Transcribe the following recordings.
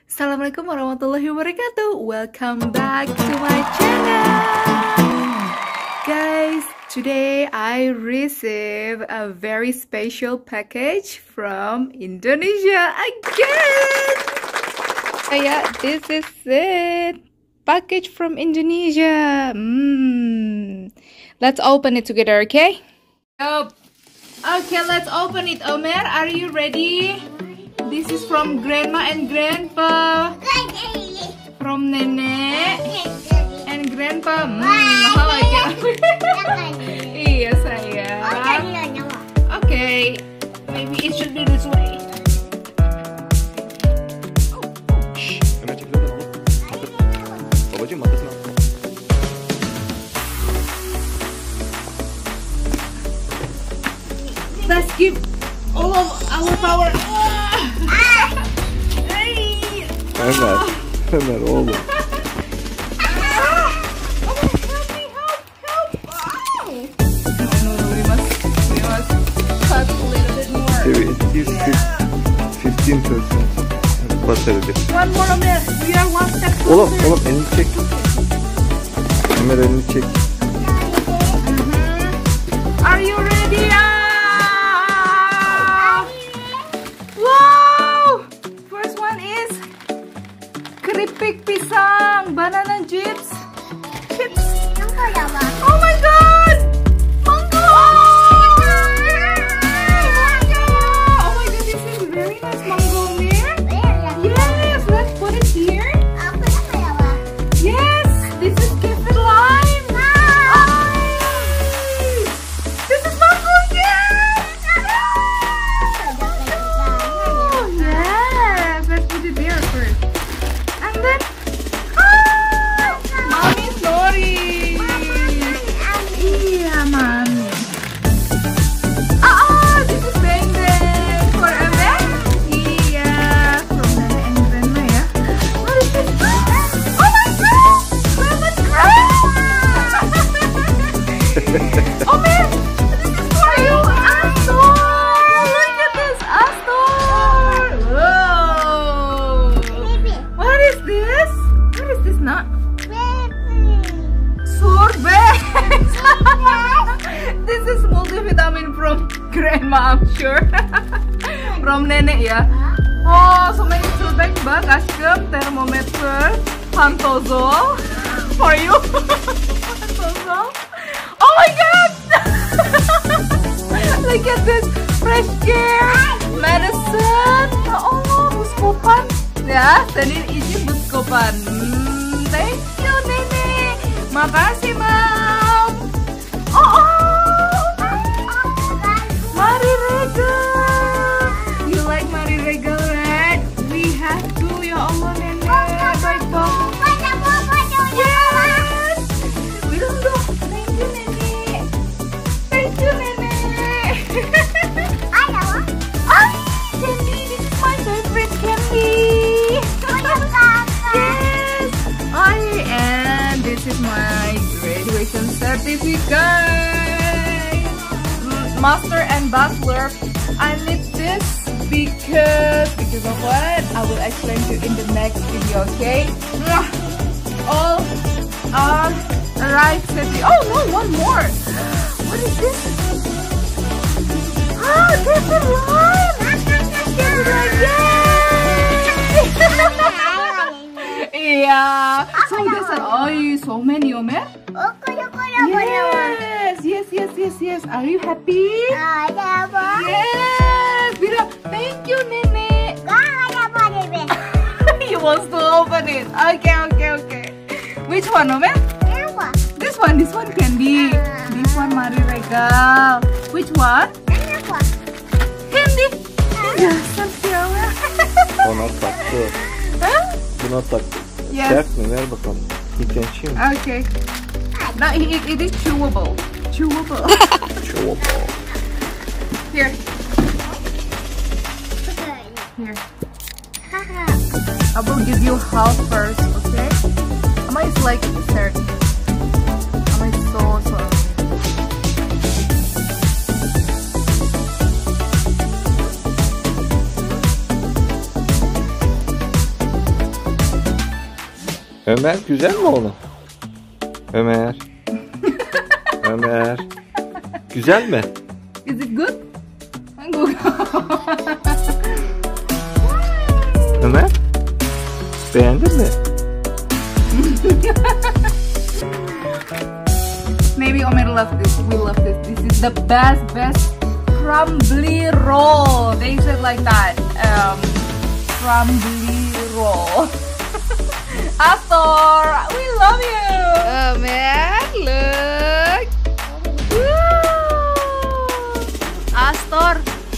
Assalamualaikum warahmatullahi wabarakatuh. Welcome back to my channel. Guys, today I received a very special package from Indonesia again. Yeah, this is it. Package from Indonesia. Let's open it together, okay? Okay, let's open it. Omer, are you ready? This is from Grandma and Grandpa. From Nenek and Grandpa. Iya sayang. Okay, maybe it should be this way. Let's give all of our power. Ömer oğlum. We must cut a little bit more. It is 15% battery. One more, Omer. We are one step closer. Oğlum elini çek. Ömer elini çek. Are you ready? Wow! First one is keripik pisang, banana chips. Oh my god! Mango! Oh my god, this is very nice mango, Mir. Yes, let's put it here. Yes, this is gifted lime. This is mango, yes! Oh, yes, let's put it there first. And then, Mommy's Nori. Yeah, Mommy. This is Bang Bang for Ame. Yeah, from Nana and Grandma, yeah. What is this? Oh my god! Lemon crab! Oh man, this is for you, Astor! Look at this, Astor! Whoa! What is this? What is this nut? Sorbet! This is multivitamin from Grandma, I'm sure. From Nenek, ya. Oh, so many sorbet bag, Ashkem, thermometer, Pantozol. For you. Pantozol. Oh my god! Look at this. Fresh care, medicine. Ya Allah, Buscopan. Ya, sendiri izin Buscopan. Thank you, Nenek. Makasih, Mam. Oh, Marie Regal. You like Marie Regal, right? We have to, ya Allah, Nenek. Baik banget. Yes. Bilang dong. Thank you, Nenek. Thank you, Nenek. Candy, this is my favorite candy. Yes. And this is my graduation certificate. Master and Bachelor. I need this because of what? I will explain to you in the next video, okay? All right, Seti. Oh no, one more. What is this? Gifted lime. Yeah. So there's so many, Omer. Yes. Are you happy? Yes. Bilang, thank you, Nenek. He wants to open it. Okay. Which one, Omer? This one candy. This one Marie Regal. Which one? Candy. Dasar si Omer. Ona taktı. Buna taktı. Yes. Sert mi? Ver bakalım. İlkençiyim. Okay. Now it is chewable. Chewable. Here. I will give you half first, okay? Ama is like dessert. Ama is so sorry. Ömer güzel mi oğlum? Ömer. Ömer. Güzel mi? Is it good? Good. Ömer. Beğendin mi? Maybe Omer love this. We love this. This is the best crumbly roll. They said like that. Crumbly roll. Astor, we love you. Omer, look. Woo. Astor.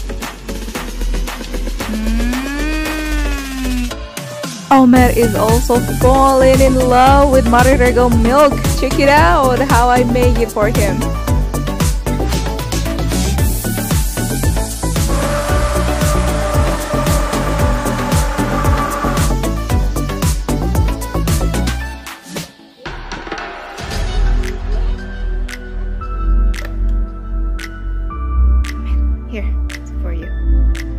Omer is also falling in love with Marirego milk. Check it out how I make it for him. Here, it's for you.